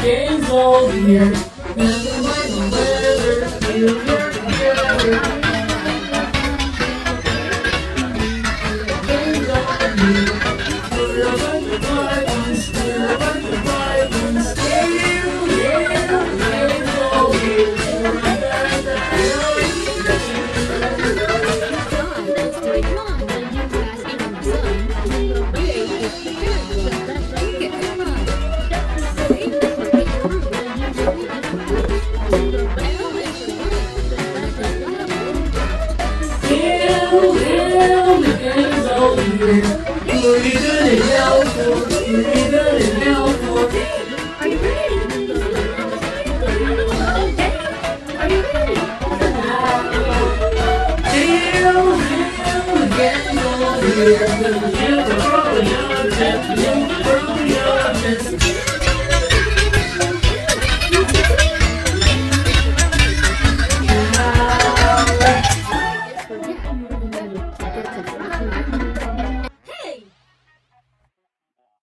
game's all here. Never mind the weather, feel your together. Game's all here. We're a bunch of violins, we're a bunch of violins. Game's all here. What are you gonna yell for? What are you gonna yell for? Are you ready? Are you ready? Hail, hail, the gang's all here. The ship is rolling out, the